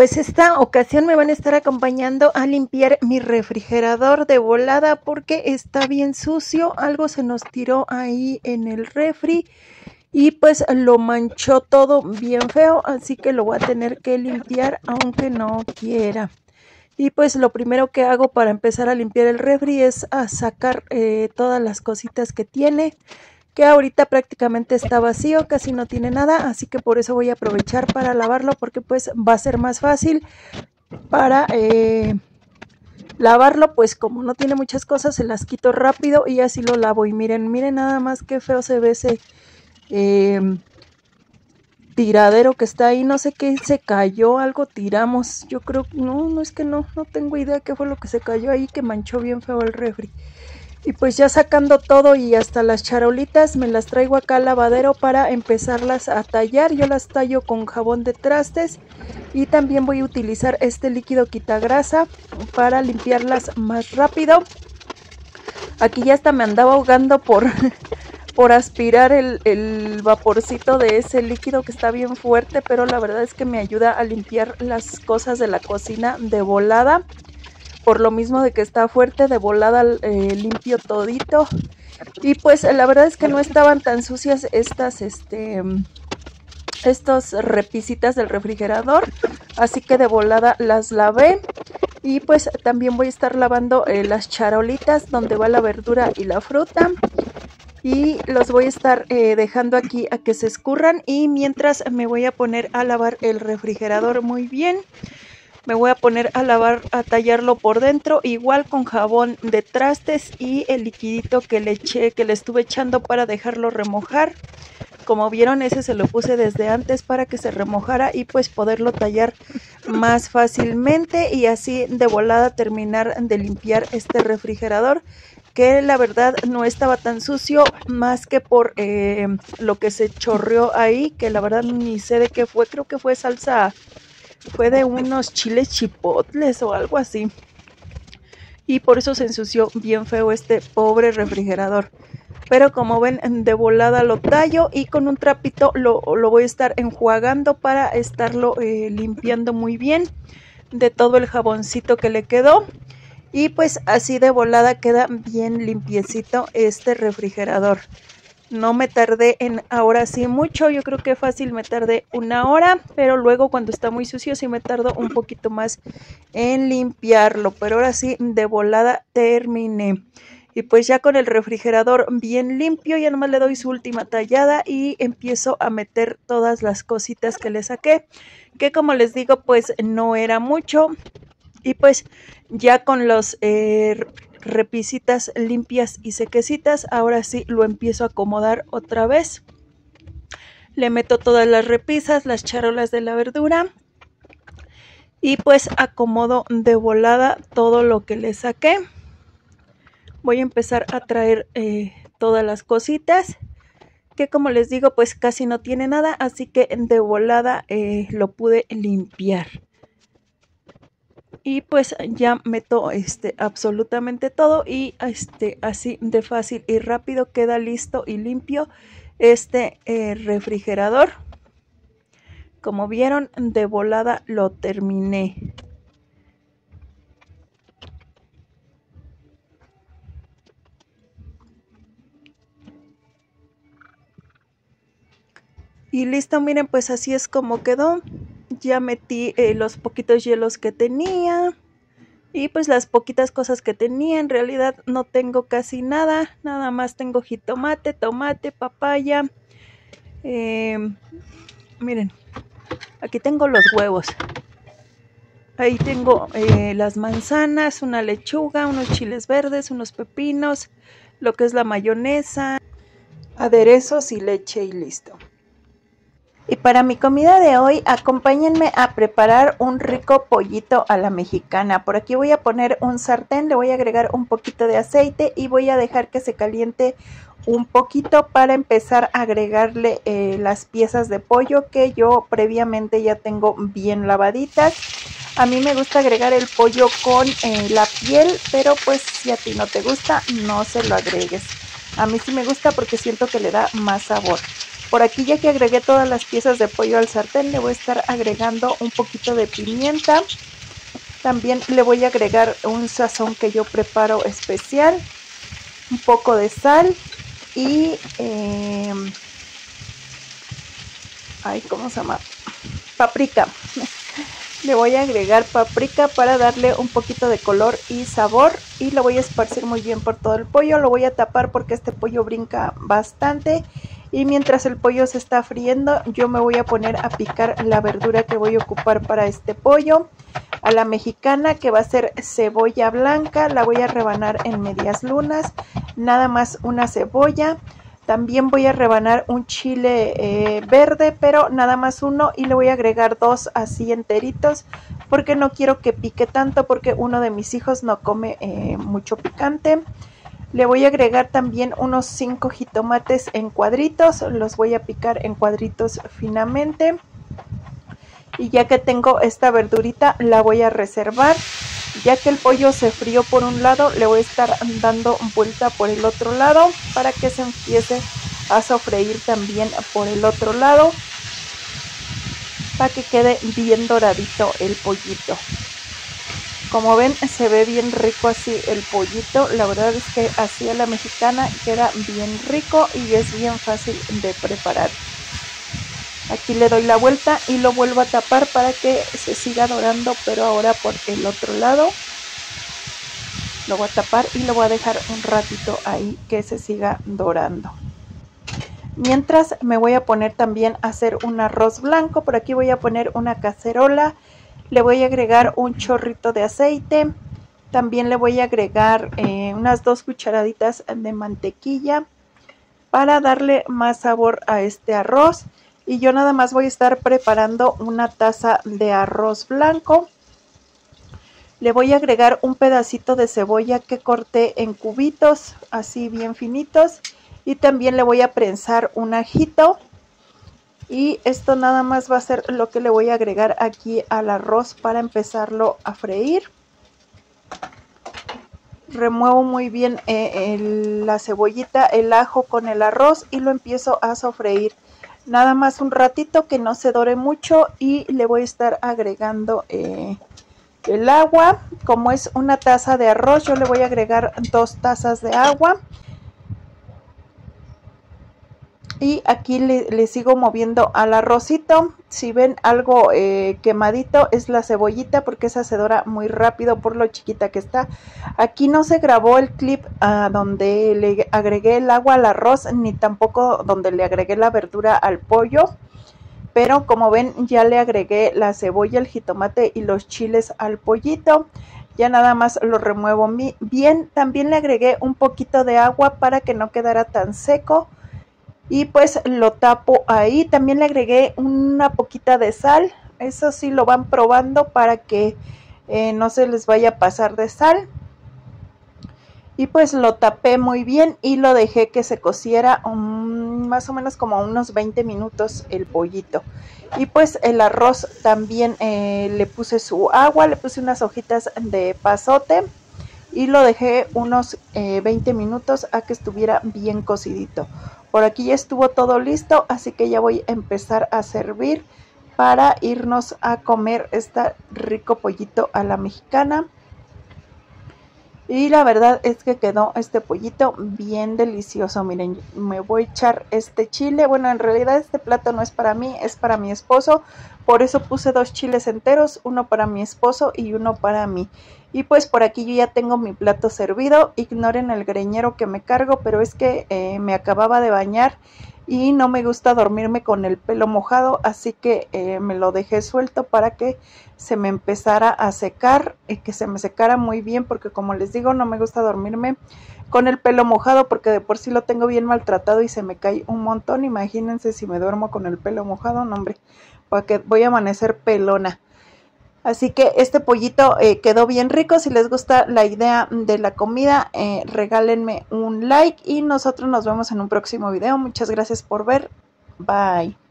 pues esta ocasión me van a estar acompañando a limpiar mi refrigerador de volada porque está bien sucio, algo se nos tiró ahí en el refri y pues lo manchó todo bien feo, así que lo voy a tener que limpiar aunque no quiera. Y pues lo primero que hago para empezar a limpiar el refri es a sacar todas las cositas que tiene, que ahorita prácticamente está vacío, casi no tiene nada, así que por eso voy a aprovechar para lavarlo porque pues va a ser más fácil para lavarlo, pues como no tiene muchas cosas se las quito rápido y así lo lavo. Y miren nada más qué feo se ve ese tiradero que está ahí, no sé qué se cayó, algo tiramos, yo creo, no es que no tengo idea qué fue lo que se cayó ahí que manchó bien feo el refri. Y pues ya sacando todo y hasta las charolitas me las traigo acá al lavadero para empezarlas a tallar. Yo las tallo con jabón de trastes y también voy a utilizar este líquido quitagrasa para limpiarlas más rápido. Aquí ya hasta me andaba ahogando por aspirar el vaporcito de ese líquido que está bien fuerte, pero la verdad es que me ayuda a limpiar las cosas de la cocina de volada. Por lo mismo de que está fuerte, de volada limpio todito. Y pues la verdad es que no estaban tan sucias estos repisitas del refrigerador, así que de volada las lavé. Y pues también voy a estar lavando las charolitas donde va la verdura y la fruta. Y los voy a estar dejando aquí a que se escurran. Y mientras me voy a poner a lavar el refrigerador muy bien. Me voy a poner a lavar, a tallarlo por dentro, igual con jabón de trastes y el liquidito que le estuve echando para dejarlo remojar. Como vieron, ese se lo puse desde antes para que se remojara y pues poderlo tallar más fácilmente y así de volada terminar de limpiar este refrigerador, que la verdad no estaba tan sucio más que por lo que se chorreó ahí, que la verdad ni sé de qué fue, creo que fue salsa. Fue de unos chiles chipotles o algo así. Y por eso se ensució bien feo este pobre refrigerador. Pero como ven, de volada lo tallo y con un trapito lo voy a estar enjuagando para estarlo limpiando muy bien de todo el jaboncito que le quedó. Y pues así de volada queda bien limpiecito este refrigerador. No me tardé en ahora sí mucho, yo creo que fácil me tardé 1 hora, pero luego cuando está muy sucio sí me tardo un poquito más en limpiarlo, pero ahora sí de volada terminé. Y pues ya con el refrigerador bien limpio, ya nomás le doy su última tallada y empiezo a meter todas las cositas que le saqué, que como les digo pues no era mucho. Y pues ya con los repisitas limpias y sequecitas, ahora sí lo empiezo a acomodar otra vez. Le meto todas las repisas, las charolas de la verdura y pues acomodo de volada todo lo que le saqué. Voy a empezar a traer todas las cositas, que como les digo pues casi no tiene nada, así que de volada lo pude limpiar. Y pues ya meto absolutamente todo y así de fácil y rápido queda listo y limpio este refrigerador. Como vieron, de volada lo terminé. Y listo, miren, pues así es como quedó. Ya metí los poquitos hielos que tenía. Y pues las poquitas cosas que tenía, en realidad no tengo casi nada. Nada más tengo jitomate, tomate, papaya. Miren, aquí tengo los huevos. Ahí tengo las manzanas, una lechuga, unos chiles verdes, unos pepinos, lo que es la mayonesa, aderezos y leche y listo. Y para mi comida de hoy, acompáñenme a preparar un rico pollito a la mexicana. Por aquí voy a poner un sartén, le voy a agregar un poquito de aceite y voy a dejar que se caliente un poquito para empezar a agregarle las piezas de pollo que yo previamente ya tengo bien lavaditas. A mí me gusta agregar el pollo con la piel, pero pues si a ti no te gusta, no se lo agregues. A mí sí me gusta porque siento que le da más sabor. Por aquí, ya que agregué todas las piezas de pollo al sartén, le voy a estar agregando un poquito de pimienta. También le voy a agregar un sazón que yo preparo especial, un poco de sal y ¿cómo se llama? Paprika. Le voy a agregar paprika para darle un poquito de color y sabor, y lo voy a esparcir muy bien por todo el pollo. Lo voy a tapar porque este pollo brinca bastante, y mientras el pollo se está friendo yo me voy a poner a picar la verdura que voy a ocupar para este pollo a la mexicana, que va a ser cebolla blanca. La voy a rebanar en medias lunas, nada más una cebolla. También voy a rebanar un chile verde, pero nada más uno, y le voy a agregar 2 así enteritos, porque no quiero que pique tanto, porque uno de mis hijos no come mucho picante. Le voy a agregar también unos 5 jitomates en cuadritos, los voy a picar en cuadritos finamente. Y ya que tengo esta verdurita, la voy a reservar. Ya que el pollo se frió por un lado, le voy a estar dando vuelta por el otro lado para que se empiece a sofreír también por el otro lado, para que quede bien doradito el pollito. Como ven, se ve bien rico así el pollito. La verdad es que así a la mexicana queda bien rico y es bien fácil de preparar. Aquí le doy la vuelta y lo vuelvo a tapar para que se siga dorando, pero ahora por el otro lado. Lo voy a tapar y lo voy a dejar un ratito ahí que se siga dorando. Mientras me voy a poner también a hacer un arroz blanco. Por aquí voy a poner una cacerola. Le voy a agregar un chorrito de aceite. También le voy a agregar unas 2 cucharaditas de mantequilla para darle más sabor a este arroz. Y yo nada más voy a estar preparando una taza de arroz blanco. Le voy a agregar un pedacito de cebolla que corté en cubitos, así bien finitos. Y también le voy a prensar un ajito. Y esto nada más va a ser lo que le voy a agregar aquí al arroz para empezarlo a freír. Remuevo muy bien la cebollita, el ajo con el arroz y lo empiezo a sofreír. Nada más un ratito, que no se dore mucho, y le voy a estar agregando el agua. Como es una taza de arroz, yo le voy a agregar 2 tazas de agua. Y aquí le sigo moviendo al arrocito. Si ven algo quemadito, es la cebollita, porque esa se dora muy rápido por lo chiquita que está. Aquí no se grabó el clip donde le agregué el agua al arroz, ni tampoco donde le agregué la verdura al pollo. Pero como ven, ya le agregué la cebolla, el jitomate y los chiles al pollito. Ya nada más lo remuevo bien. También le agregué un poquito de agua para que no quedara tan seco. Y pues lo tapo ahí. También le agregué una poquita de sal. Eso sí lo van probando para que no se les vaya a pasar de sal. Y pues lo tapé muy bien y lo dejé que se cociera más o menos como unos 20 minutos el pollito. Y pues el arroz también le puse su agua, le puse unas hojitas de pasote y lo dejé unos 20 minutos a que estuviera bien cocidito. Por aquí ya estuvo todo listo, así que ya voy a empezar a servir para irnos a comer este rico pollito a la mexicana. Y la verdad es que quedó este pollito bien delicioso. Miren, me voy a echar este chile. Bueno, en realidad este plato no es para mí, es para mi esposo. Por eso puse 2 chiles enteros, uno para mi esposo y uno para mí. Y pues por aquí yo ya tengo mi plato servido. Ignoren el greñero que me cargo, pero es que me acababa de bañar y no me gusta dormirme con el pelo mojado, así que me lo dejé suelto para que se me empezara a secar y que se me secara muy bien, porque como les digo, no me gusta dormirme con el pelo mojado, porque de por sí lo tengo bien maltratado y se me cae un montón. Imagínense si me duermo con el pelo mojado, no hombre, porque voy a amanecer pelona. Así que este pollito quedó bien rico. Si les gusta la idea de la comida, regálenme un like y nosotros nos vemos en un próximo video. Muchas gracias por ver. Bye.